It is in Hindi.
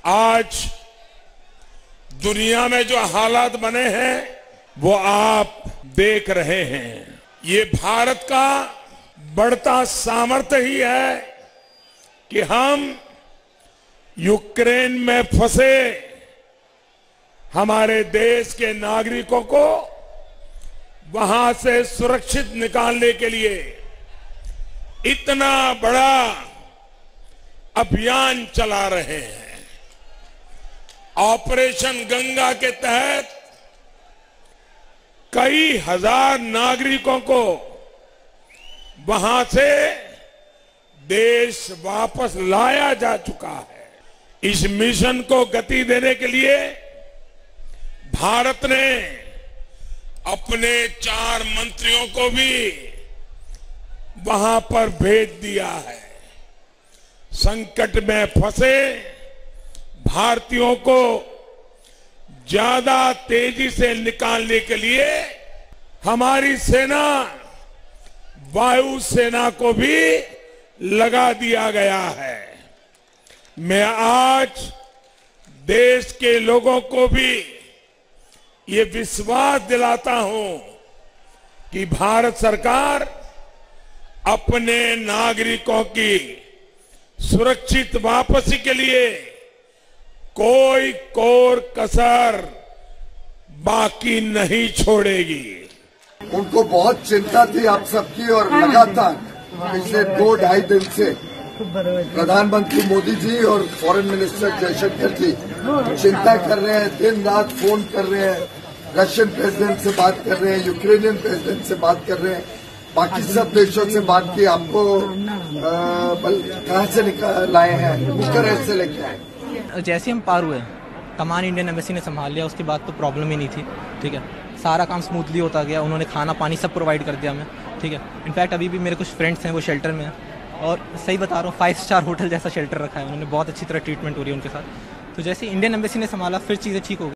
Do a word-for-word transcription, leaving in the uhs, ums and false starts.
आज दुनिया में जो हालात बने हैं वो आप देख रहे हैं। ये भारत का बढ़ता सामर्थ्य ही है कि हम यूक्रेन में फंसे हमारे देश के नागरिकों को वहां से सुरक्षित निकालने के लिए इतना बड़ा अभियान चला रहे हैं। ऑपरेशन गंगा के तहत कई हजार नागरिकों को वहां से देश वापस लाया जा चुका है। इस मिशन को गति देने के लिए भारत ने अपने चार मंत्रियों को भी वहां पर भेज दिया है। संकट में फंसे भारतीयों को ज्यादा तेजी से निकालने के लिए हमारी सेना वायु सेना को भी लगा दिया गया है। मैं आज देश के लोगों को भी ये विश्वास दिलाता हूं कि भारत सरकार अपने नागरिकों की सुरक्षित वापसी के लिए कोई कोर कसर बाकी नहीं छोड़ेगी। उनको बहुत चिंता थी आप सबकी और लगातार पिछले दो ढाई दिन से प्रधानमंत्री मोदी जी और फॉरेन मिनिस्टर जयशंकर जी चिंता कर रहे हैं, दिन रात फोन कर रहे हैं, रशियन प्रेसिडेंट से बात कर रहे हैं, यूक्रेनियन प्रेसिडेंट से बात कर रहे हैं, बाकी सब देशों से बात की। आपको कहाँ से निकाल लाए हैं, बुखारेस्ट से लेके आए। जैसे हम पार हुए कमान इंडियन एम्बेसी ने संभाल लिया, उसके बाद तो प्रॉब्लम ही नहीं थी। ठीक है, सारा काम स्मूथली होता गया, उन्होंने खाना पानी सब प्रोवाइड कर दिया हमें। ठीक है, इनफैक्ट अभी भी मेरे कुछ फ्रेंड्स हैं वो शेल्टर में हैं और सही बता रहा हूँ फाइव स्टार होटल जैसा शेल्टर रखा है उन्होंने, बहुत अच्छी तरह ट्रीटमेंट हो रही है उनके साथ। तो जैसे इंडियन एम्बेसी ने संभाला फिर चीज़ें ठीक हो गई।